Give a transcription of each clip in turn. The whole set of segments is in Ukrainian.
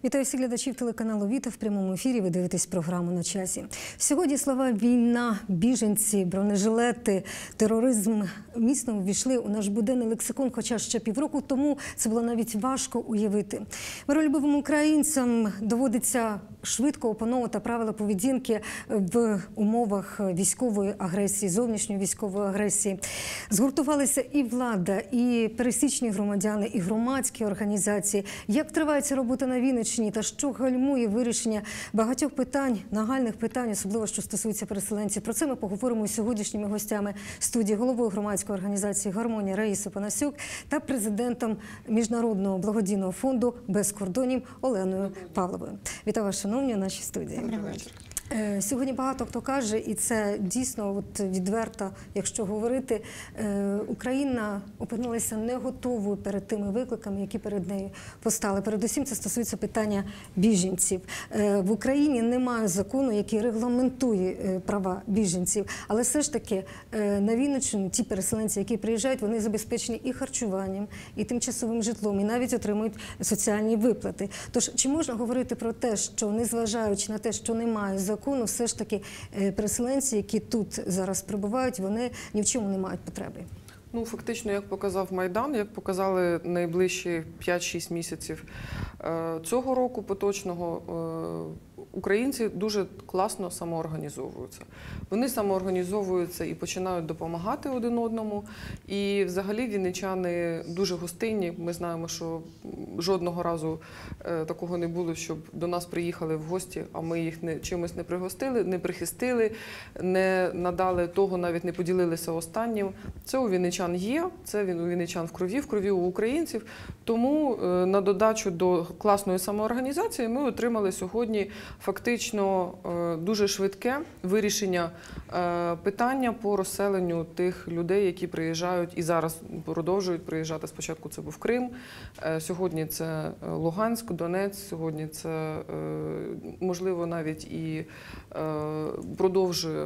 Вітаю всіх глядачів телеканалу «Віта». В прямому ефірі ви дивитесь програму «На часі». Сьогодні слова «війна», «біженці», «бронежилети», «тероризм» міцно увійшли у наш буденний лексикон, хоча ще півроку тому це було навіть важко уявити. Миролюбивим українцям доводиться швидко опановувати правила поведінки в умовах військової агресії, зовнішньої військової агресії. Згуртувалися і влада, і пересічні громадяни, і громадські організації. Як тривається робота на Вінниччині та що гальмує вирішення багатьох питань, нагальних питань, особливо що стосується переселенців? Про це ми поговоримо з сьогоднішніми гостями студії, головою громадської організації «Гармонія» Раїсою Панасюк та президентом Міжнародного благодійного фонду «Без кордонів» Оленою Павловою. Вітаю вас, шановні, у нашій студії. Добрий вечір. Сьогодні багато хто каже, і це дійсно відверто, якщо говорити, Україна опинилася не готовою перед тими викликами, які перед нею постали. Передусім це стосується питання біженців. В Україні немає закону, який регламентує права біженців, але все ж таки на Вінниччину ті переселенці, які приїжджають, вони забезпечені і харчуванням, і тимчасовим житлом, і навіть отримують соціальні виплати. Тож, чи можна говорити про те, що незважаючи на те, що немає закону, все ж таки переселенці, які тут зараз перебувають, вони ні в чому не мають потреби? Ну, фактично, як показав Майдан, як показали найближчі 5-6 місяців цього року поточного, українці дуже класно самоорганізовуються. Вони самоорганізовуються і починають допомагати один одному. І взагалі вінничани дуже гостинні. Ми знаємо, що жодного разу такого не було, щоб до нас приїхали в гості, а ми їх чимось не пригостили, не прихистили, не надали того, навіть не поділилися останнім. Це у вінничан є, це у вінничан в крові у українців. Тому на додачу до класної самоорганізації ми отримали сьогодні фактично дуже швидке вирішення питання по розселенню тих людей, які приїжджають і зараз продовжують приїжджати. Спочатку це був Крим, сьогодні це Луганськ, Донець, сьогодні це, можливо, навіть і продовжують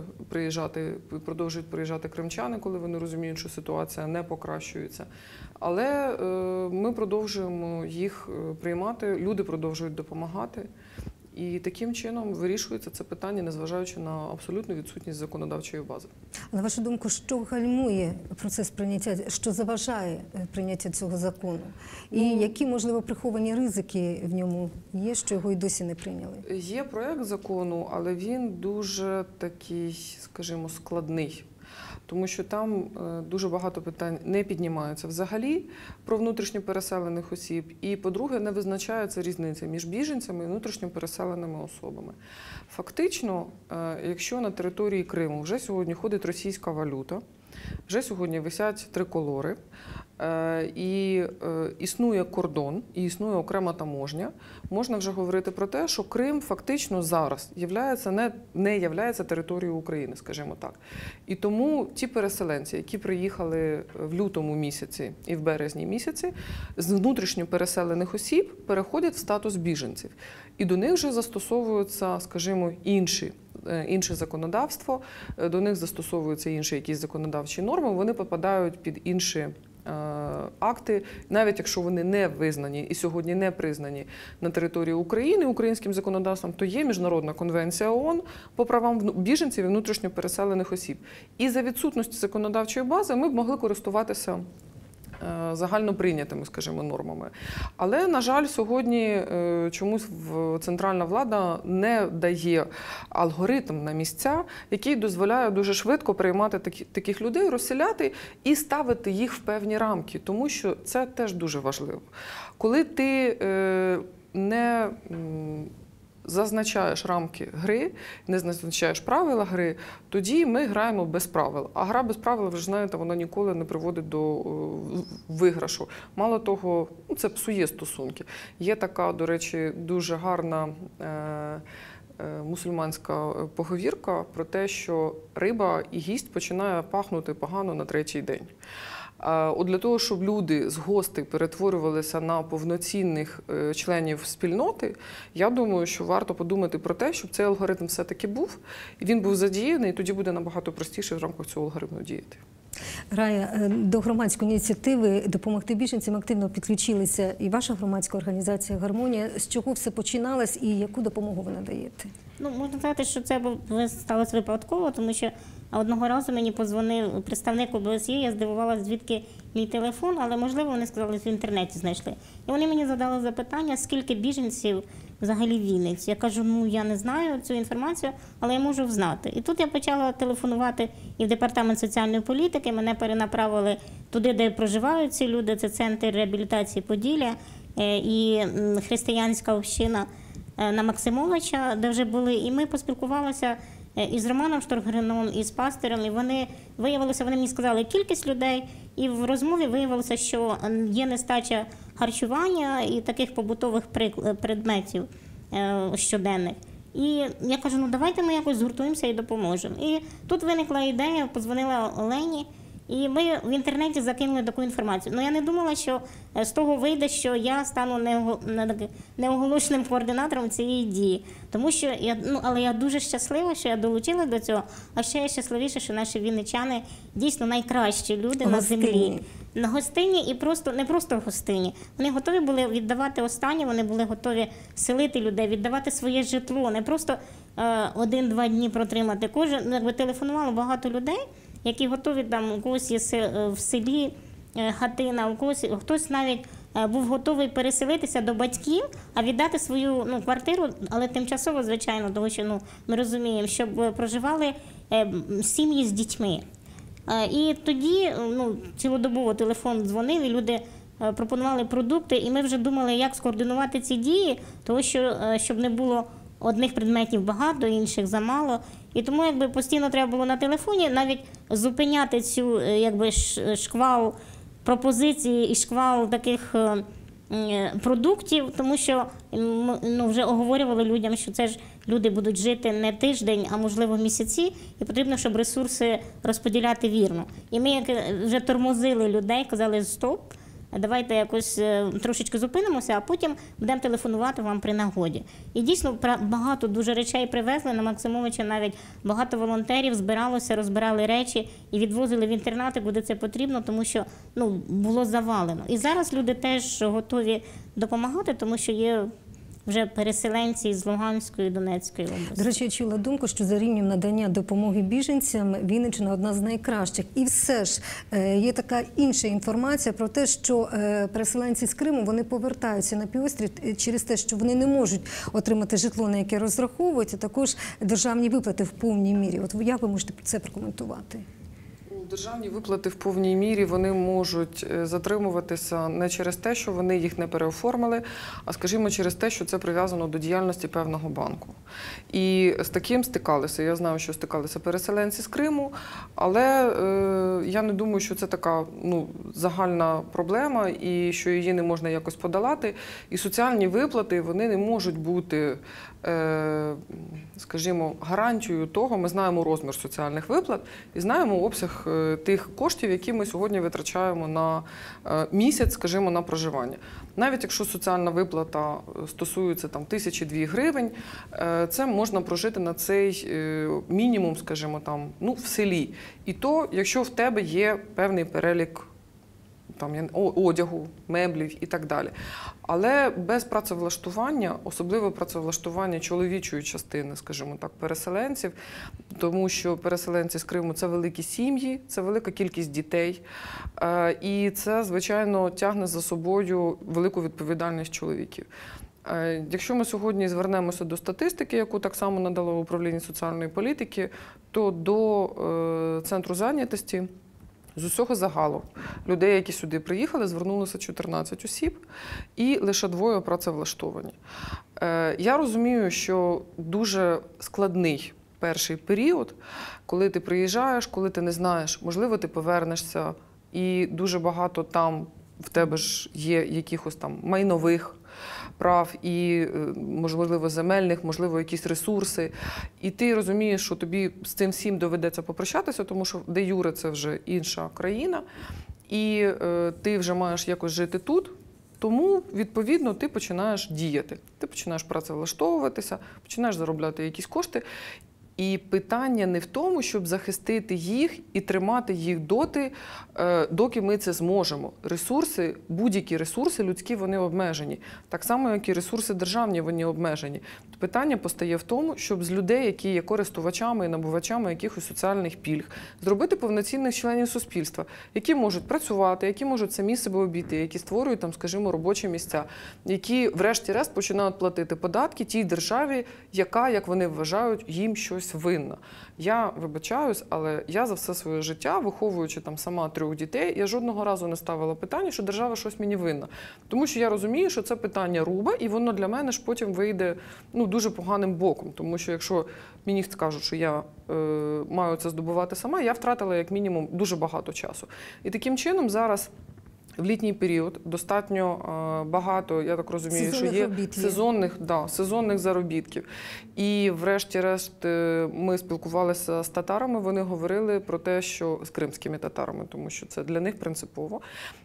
приїжджати кримчани, коли вони розуміють, що ситуація не покращується. Але ми продовжуємо їх приймати, люди продовжують допомагати. І таким чином вирішується це питання, незважаючи на абсолютну відсутність законодавчої бази. На вашу думку, що гальмує процес прийняття, що заважає прийняття цього закону? І які, можливо, приховані ризики в ньому є, що його й досі не прийняли? Є проект закону, але він дуже такий, скажімо, складний. Тому що там дуже багато питань не піднімаються взагалі про внутрішньо переселених осіб. І, по-друге, не визначається різниця між біженцями і внутрішньо переселеними особами. Фактично, якщо на території Криму вже сьогодні ходить російська валюта, вже сьогодні висять триколори, і існує кордон, і існує окрема таможня, можна вже говорити про те, що Крим фактично зараз не являється територією України, скажімо так. І тому ті переселенці, які приїхали в лютому місяці і в березні місяці, з внутрішньо переселених осіб переходять в статус біженців. І до них вже застосовуються, скажімо, інше законодавство, до них застосовуються інші якісь законодавчі норми, вони попадають під інші акти, навіть якщо вони не визнані і сьогодні не признані на території України українським законодавством, то є Міжнародна конвенція ООН по правам біженців і внутрішньо переселених осіб. І за відсутності законодавчої бази ми б могли користуватися загально прийнятими, скажімо, нормами. Але, на жаль, сьогодні чомусь центральна влада не дає алгоритм на місця, який дозволяє дуже швидко приймати таких людей, розселяти і ставити їх в певні рамки, тому що це теж дуже важливо. Коли ти не зазначаєш рамки гри, не зазначаєш правила гри, тоді ми граємо без правил. А гра без правил, ви ж знаєте, вона ніколи не приводить до виграшу. Мало того, це псує стосунки. Є така, до речі, дуже гарна мусульманська поговірка про те, що риба і гість починає пахнути погано на третій день. От для того, щоб люди з гостей перетворювалися на повноцінних членів спільноти, я думаю, що варто подумати про те, щоб цей алгоритм все-таки був, і він був задіяний, і тоді буде набагато простіше в рамках цього алгоритму діяти. Рая, до громадської ініціативи «Допомогти біженцям» активно підключилися і ваша громадська організація «Гармонія». З чого все починалось і яку допомогу ви надаєте? Ну, можна сказати, що це сталося випадково, тому що одного разу мені подзвонив представник ОБСЄ, я здивувалася, звідки мій телефон, але, можливо, вони сказали, що в інтернеті знайшли. І вони мені задали запитання, скільки біженців взагалі в Вінниці. Я кажу, ну, я не знаю цю інформацію, але я можу знати. І тут я почала телефонувати і в Департамент соціальної політики, мене перенаправили туди, де проживають ці люди, це Центр реабілітації Поділля і християнська община на Максимовича, де вже були, і ми поспілкувалися із Романом Штормгреном, і з пастиром, і вони мені сказали кількість людей, і в розмові виявилося, що є нестача харчування і таких побутових предметів щоденних. І я кажу, ну давайте ми якось згуртуємося і допоможемо. І тут виникла ідея, подзвонила Олені, і ми в інтернеті закинули таку інформацію. Ну я не думала, що з того вийде, що я стану неоголошеним координатором цієї дії. Тому що але я дуже щаслива, що я долучилася до цього, а ще я щасливіша, що наші вінничани дійсно найкращі люди на землі. На гостині і не просто гостині. Вони готові були віддавати останнє, вони були готові селити людей, віддавати своє житло, не просто 1-2 дні протримати. Телефонувало багато людей, які готові, там у когось є в селі хатина, хтось навіть був готовий переселитися до батьків, а віддати свою квартиру, але тимчасово, звичайно, тому що ми розуміємо, щоб проживали сім'ї з дітьми. І тоді цілодобово телефон дзвонив, і люди пропонували продукти, і ми вже думали, як скоординувати ці дії, тому що, щоб не було одних предметів багато, інших замало. І тому постійно треба було на телефоні навіть зупиняти цю шквал пропозицій і шквал таких продуктів, тому що вже оговорювали людям, що це ж люди будуть жити не тиждень, а можливо місяці, і потрібно, щоб ресурси розподіляти вірно. І ми вже тормозили людей, казали стоп, давайте якось трошечки зупинимося, а потім будемо телефонувати вам при нагоді. І дійсно багато дуже речей привезли на Максимовича, навіть багато волонтерів збиралося, розбирали речі і відвозили в інтернати, куди це потрібно, тому що було завалено. І зараз люди теж готові допомагати, тому що є вже переселенці з Луганської, Донецької області. До речі, я чула думку, що за рівнем надання допомоги біженцям Вінниччина одна з найкращих. І все ж є така інша інформація про те, що переселенці з Криму, вони повертаються на півострів через те, що вони не можуть отримати житло, на яке розраховують, а також державні виплати в повній мірі. От як ви можете це прокоментувати? Державні виплати в повній мірі вони можуть затримуватися не через те, що вони їх не переоформили, а, скажімо, через те, що це прив'язано до діяльності певного банку. І з таким стикалися. Я знаю, що стикалися переселенці з Криму, але я не думаю, що це така загальна проблема і що її не можна якось подолати. І соціальні виплати, вони не можуть бути, скажімо, гарантією того, ми знаємо розмір соціальних виплат і знаємо обсяг тих коштів, які ми сьогодні витрачаємо на місяць, скажімо, на проживання. Навіть якщо соціальна виплата стосується 1000-2 гривень, це можна прожити на цей мінімум, скажімо, в селі. І то, якщо в тебе є певний перелік одягу, меблів і так далі. Але без працевлаштування, особливо працевлаштування чоловічої частини, скажімо так, переселенців, тому що переселенці з Криму – це великі сім'ї, це велика кількість дітей, і це, звичайно, тягне за собою велику відповідальність чоловіків. Якщо ми сьогодні звернемося до статистики, яку так само надало управління соціальної політики, то до Центру зайнятості з усього загалу людей, які сюди приїхали, звернулося 14 осіб і лише 2 працевлаштовані. Я розумію, що дуже складний перший період, коли ти приїжджаєш, коли ти не знаєш, можливо, ти повернешся, і дуже багато там в тебе ж є якихось майнових прав і, можливо, земельних, можливо, якісь ресурси. І ти розумієш, що тобі з цим всім доведеться попрощатися, тому що де юре це вже інша країна, і ти вже маєш якось жити тут, тому, відповідно, ти починаєш діяти. Ти починаєш працевлаштовуватися, починаєш заробляти якісь кошти. І питання не в тому, щоб захистити їх і тримати їх доки ми це зможемо. Ресурси, будь-які ресурси людські, вони обмежені. Так само, як і ресурси державні, вони обмежені. Питання постає в тому, щоб з людей, які є користувачами і набувачами якихось соціальних пільг, зробити повноцінних членів суспільства, які можуть працювати, які можуть самі себе обійти, які створюють там, скажімо, робочі місця, які врешті-решт починають платити податки тій державі, яка, як вони вважають, їм щось винна. Я вибачаюсь, але я за все своє життя, виховуючи там сама 3 дітей, я жодного разу не ставила питання, що держава щось мені винна. Тому що я розумію, що це питання рубе, і воно для мене ж потім вийде дуже поганим боком. Тому що якщо мені скажуть, що я маю це здобувати сама, я втратила як мінімум дуже багато часу. І таким чином зараз в літній період достатньо багато, я так розумію, що є сезонних заробітків. І врешті-решт ми спілкувалися з татарами, вони говорили про те, що з кримськими татарами, тому що це для них принципово,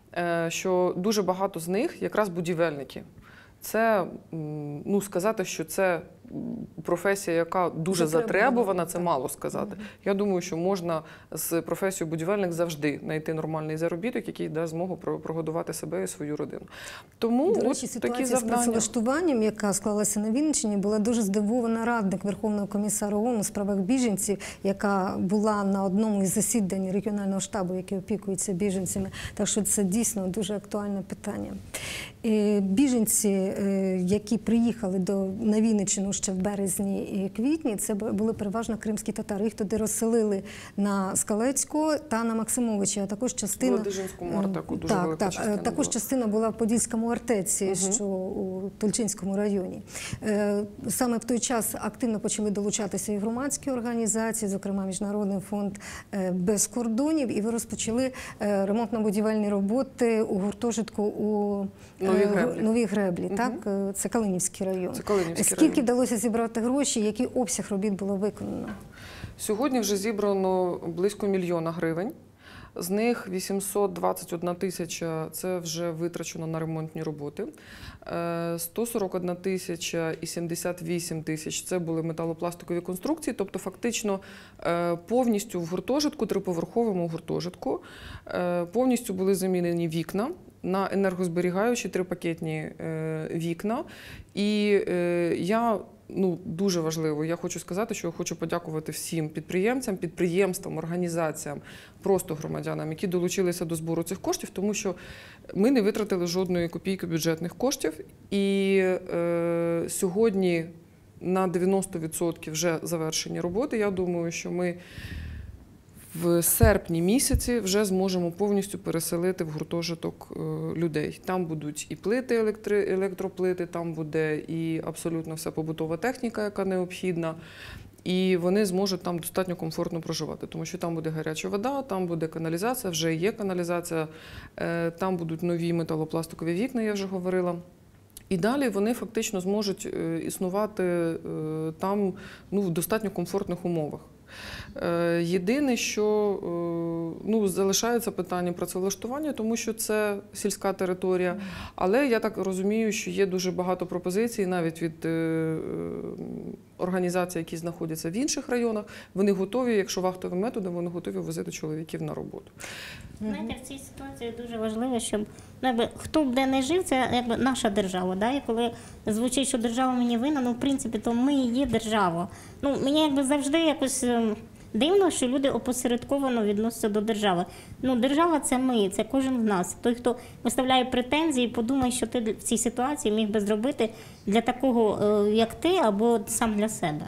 що дуже багато з них якраз будівельники. Це, сказати, що це професія, яка дуже затребувана, це мало сказати. Я думаю, що можна з професією будівельник завжди знайти нормальний заробіток, який дасть змогу прогодувати себе і свою родину. Тому до речі, ситуація з працевлаштуванням, яка склалася на Вінниччині, була дуже здивована радник Верховного комісара ООН у справах біженців, яка була на одному із засідань регіонального штабу, який опікується біженцями. Так що це дійсно дуже актуальне питання. Біженці, які приїхали на Вінниччину ще в березні і квітні, це були переважно кримські татари. Їх туди розселили на Скалецького та на Максимовича, а також частина... Ладижинському артеку дуже велика частина також була. Частина була в Подільському артеці, що у Тульчинському районі. Саме в той час активно почали долучатися і громадські організації, зокрема Міжнародний фонд «Без кордонів», і ви розпочали ремонтно-будівельні роботи у гуртожитку у Новій Греблі. Так? Це Калинівський район. Скільки вдалося зібрати гроші, який обсяг робіт було виконано? Сьогодні вже зібрано близько 1 мільйона гривень. З них 821 тисяча – це вже витрачено на ремонтні роботи. 141 тисяча і 78 тисяч – це були металопластикові конструкції. Тобто фактично повністю в гуртожитку, 3-поверховому гуртожитку, повністю були замінені вікна на енергозберігаючі 3-пакетні вікна. І я... дуже важливо. Я хочу сказати, що я хочу подякувати всім підприємцям, підприємствам, організаціям, просто громадянам, які долучилися до збору цих коштів, тому що ми не витратили жодної копійки бюджетних коштів. І сьогодні на 90% вже завершені роботи. Я думаю, що ми в серпні місяці вже зможемо повністю переселити в гуртожиток людей. Там будуть і плити, електроплити, там буде і абсолютно вся побутова техніка, яка необхідна. І вони зможуть там достатньо комфортно проживати, тому що там буде гаряча вода, там буде каналізація, вже є каналізація, там будуть нові металопластикові вікна, я вже говорила. І далі вони фактично зможуть існувати там в достатньо комфортних умовах. Єдине, що залишається питання працевлаштування, тому що це сільська територія. Але я так розумію, що є дуже багато пропозицій навіть від організацій, які знаходяться в інших районах. Вони готові, якщо вахтовим методом, вони готові возити чоловіків на роботу. Знаєте, в цій ситуації дуже важливо, щоб хто б де не жив, це наша держава. Да? І коли звучить, що держава мені винна, в принципі, то ми і є держава. Мені завжди якось дивно, що люди опосередковано відносяться до держави. Держава – це ми, це кожен з нас. Той, хто виставляє претензії, подумає, що ти в цій ситуації міг би зробити для такого, як ти, або сам для себе.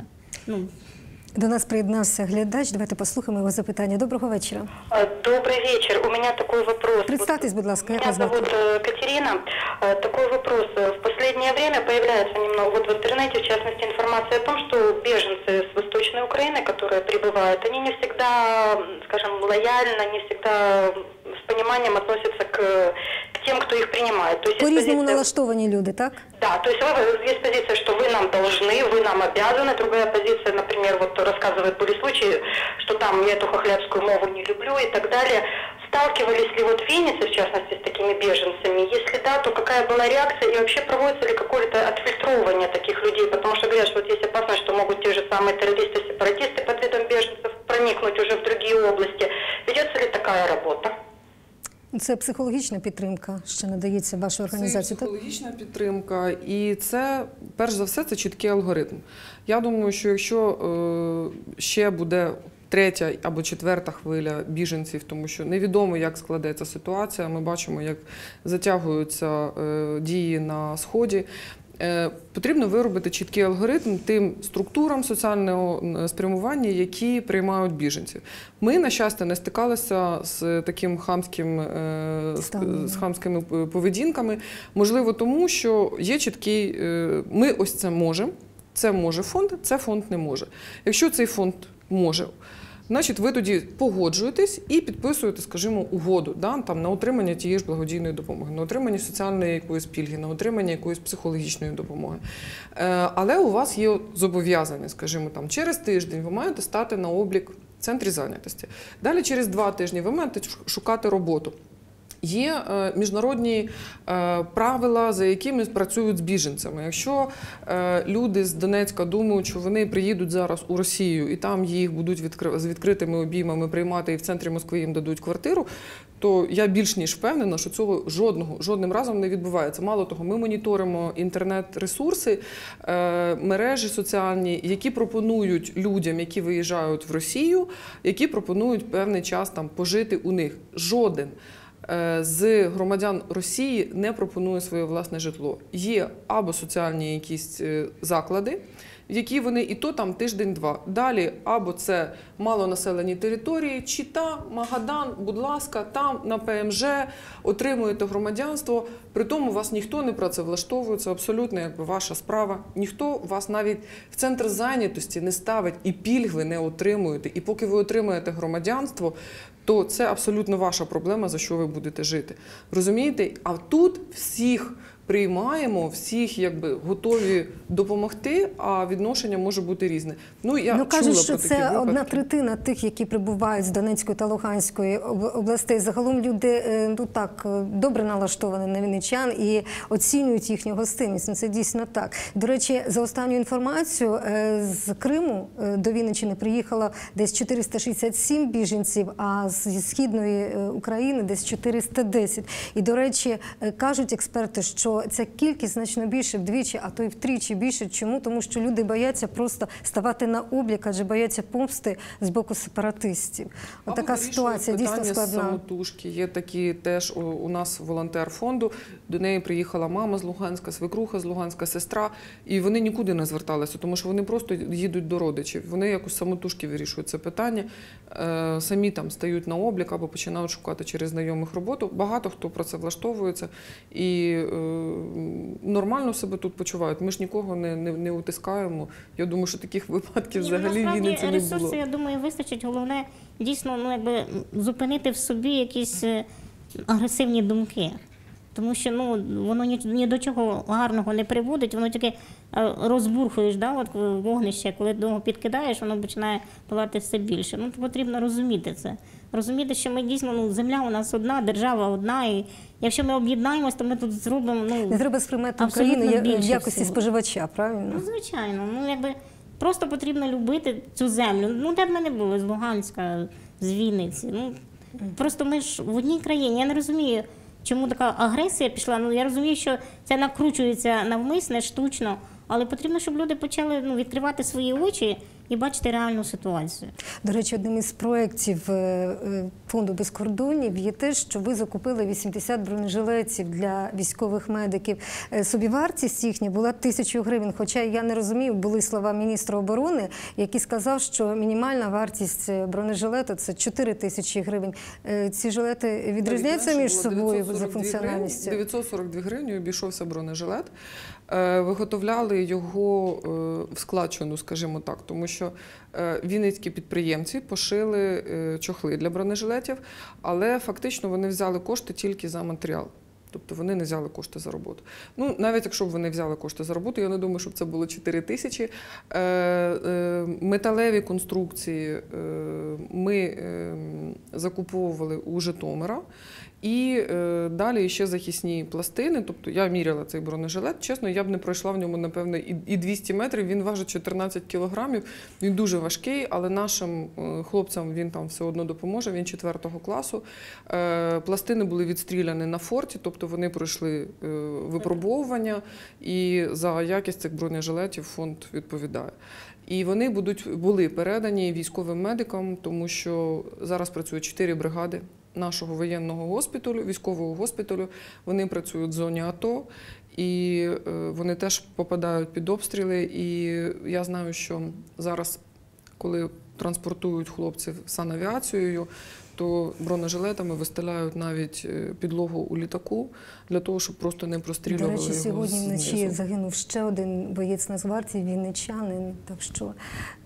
До нас приєднався глядач. Давайте послухаємо його запитання. Доброго вечора. Добрый вечер. У меня такой вопрос. Представьтесь, будь ласка, Меня зовут Катерина. Такой вопрос. В последнее время появляется немного в интернете, в частности, информация о том, что беженцы с Восточной Украины, которые прибывают, они не всегда, скажем, лояльно, не всегда с пониманием относятся к тем, кто их принимает. То есть по-різному налаштовані люди, так? Да, то есть есть позиция, что вы нам должны, вы нам обязаны. Другая позиция, например, рассказывают, были случаи, что там я эту хохлядскую мову не люблю и так далее. В Сталкивались ли вот в Виннице, в частности, с такими беженцами? Если да, то какая была реакция и вообще проводится ли какое-то отфильтровывание таких людей? Потому что говорят, что вот есть опасность, что могут те же самые террористы, сепаратисты под видом беженцев проникнуть уже в другие области. Ведется ли такая работа? Це психологічна підтримка, що надається вашій організації, Це так? психологічна підтримка, і це, перш за все, це чіткий алгоритм. Я думаю, що якщо ще буде третя або четверта хвиля біженців, тому що невідомо, як складеться ситуація, ми бачимо, як затягуються дії на Сході, потрібно виробити чіткий алгоритм тим структурам соціального спрямування, які приймають біженців. Ми, на щастя, не стикалися з таким хамськими поведінками. Можливо, тому що є чіткий, ми ось це можемо, це може фонд, це фонд не може. Якщо цей фонд може, значить, ви тоді погоджуєтесь і підписуєте, скажімо, угоду, да, там, на отримання тієї ж благодійної допомоги, на отримання соціальної якоїсь пільги, на отримання якоїсь психологічної допомоги. Але у вас є зобов'язання, скажімо, там, через тиждень ви маєте стати на облік в центрі зайнятості. Далі через 2 тижні ви маєте шукати роботу. Є міжнародні правила, за якими працюють з біженцями. Якщо люди з Донецька думають, що вони приїдуть зараз у Росію і там їх будуть з відкритими обіймами приймати і в центрі Москви їм дадуть квартиру, то я більш ніж впевнена, що цього жодним разом не відбувається. Мало того, ми моніторимо інтернет-ресурси, мережі соціальні, які пропонують людям, які виїжджають в Росію, які пропонують певний час там пожити у них. Жоден з громадян Росії не пропонує своє власне житло. Є або соціальні якісь заклади, в які вони і то там тиждень-два. Далі або це малонаселені території, Чита, Магадан, будь ласка, там на ПМЖ отримуєте громадянство, при тому вас ніхто не працевлаштовує, це абсолютно якби ваша справа. Ніхто вас навіть в центр зайнятості не ставить і пільг ви не отримуєте. І поки ви отримаєте громадянство, то це абсолютно ваша проблема, за що ви будете жити. Розумієте? А тут всіх приймаємо, всіх якби готові допомогти, а відношення може бути різне. Я кажуть, чула що про такі це випадки. 1/3 тих, які прибувають з Донецької та Луганської областей. Загалом люди добре налаштовані на вінничан і оцінюють їхню гостинність. Це дійсно так. До речі, за останню інформацію, з Криму до Вінниччини приїхало десь 467 біженців, а зі Східної України десь 410. І, до речі, кажуть експерти, що ця кількість значно більше, вдвічі, а то й втричі більше. Чому? Тому що люди бояться просто ставати на облік, адже бояться помсти з боку сепаратистів. Отака ситуація дійсно складна. Самотужки. Є такі теж у нас волонтер фонду, до неї приїхала мама з Луганська, свекруха з Луганська, сестра, і вони нікуди не зверталися, тому що вони просто їдуть до родичів. Вони якось самотужки вирішують це питання, самі там стають на облік або починають шукати через знайомих роботу. Багато хто про це влаштовується і нормально себе тут почувають. Ми ж нікого не утискаємо. Я думаю, що таких випадків взагалі в Вінниці не було. Ресурси, я думаю, вистачить. Головне, дійсно, зупинити в собі якісь агресивні думки. Тому що воно ні до чого гарного не приводить, воно тільки розбурхуєш, вогнище, коли до нього підкидаєш, воно починає палати все більше. Потрібно розуміти це. Розуміти, що ми дійсно, земля у нас одна, держава одна, і якщо ми об'єднаємось, то ми тут зробимо не треба сприймати Україну в якості споживача, правильно? Звичайно. Просто потрібно любити цю землю. Де б ми не були, з Луганська, з Вінниці. Просто ми ж в одній країні. Я не розумію, чому така агресія пішла. Я розумію, що це накручується навмисне, штучно, але потрібно, щоб люди почали відкривати свої очі і бачити реальну ситуацію. До речі, одним із проєктів фонду «Без кордонів» є те, що ви закупили 80 бронежилетів для військових медиків. Собівартість їхня була 1000 гривень, хоча я не розумію, були слова міністра оборони, який сказав, що мінімальна вартість бронежилету – це 4000 гривень. Ці жилети відрізняються між собою за функціональністю? 942 гривні обійшовся бронежилет. Виготовляли його в складчину, скажімо так, тому що вінницькі підприємці пошили чохли для бронежилетів, але фактично вони взяли кошти тільки за матеріал. Тобто вони не взяли кошти за роботу. Навіть якщо б вони взяли кошти за роботу, я не думаю, щоб це було 4000. Металеві конструкції ми закуповували у Житомира. І далі ще захисні пластини, тобто я міряла цей бронежилет, чесно, я б не пройшла в ньому, напевно, і 200 метрів, він важить 14 кілограмів, він дуже важкий, але нашим хлопцям він там все одно допоможе, він 4 класу. Пластини були відстріляні на форті, тобто вони пройшли випробовування, і за якість цих бронежилетів фонд відповідає. І вони були передані військовим медикам, тому що зараз працює 4 бригади нашого воєнного госпіталю, військового госпіталю. Вони працюють в зоні АТО, і вони теж попадають під обстріли. І я знаю, що зараз, коли транспортують хлопців санавіацією, то бронежилетами вистеляють навіть підлогу у літаку для того, щоб просто не прострілювали До речі, його сьогодні знизу. вночі загинув ще один боєць Нацгвардії, вінничанин, так що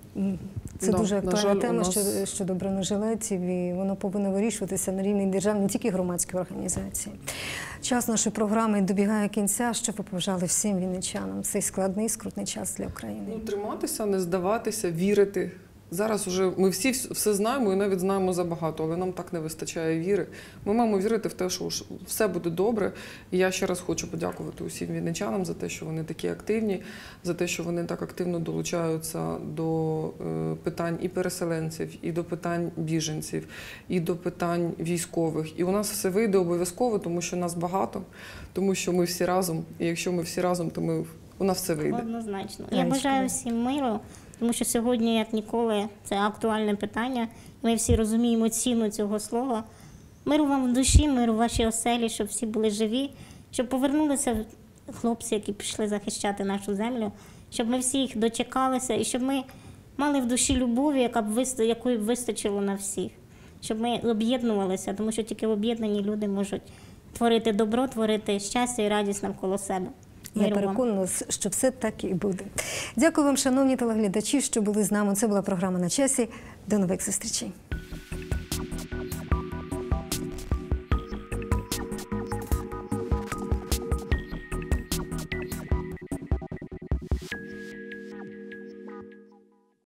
це Да, дуже на актуальна жаль, тема у нас- щодо бронежилетів, і воно повинно вирішуватися на рівні держав, не тільки громадських організацій. Час нашої програми добігає кінця. Що ви побажали всім вінничанам? Цей складний, скрутний час для України. Ну, триматися, не здаватися, вірити. Зараз вже ми всі все знаємо і навіть знаємо забагато, але нам так не вистачає віри. Ми маємо вірити в те, що все буде добре. І я ще раз хочу подякувати усім вінничанам за те, що вони такі активні, за те, що вони так активно долучаються до питань і переселенців, і до питань біженців, і до питань військових. І у нас все вийде обов'язково, тому що нас багато, тому що ми всі разом. І якщо ми всі разом, то у нас все вийде. Однозначно. Я Яночка. бажаю всім миру, тому що сьогодні, як ніколи, це актуальне питання. Ми всі розуміємо ціну цього слова. Миру вам в душі, миру в вашій оселі, щоб всі були живі, щоб повернулися хлопці, які пішли захищати нашу землю, щоб ми всі їх дочекалися і щоб ми мали в душі любові, якої б вистачило на всіх. Щоб ми об'єднувалися, тому що тільки об'єднані люди можуть творити добро, творити щастя і радість навколо себе. Я Миру вам. переконана, що все так і буде. Дякую вам, шановні телеглядачі, що були з нами. Це була програма «На часі». До нових зустрічей.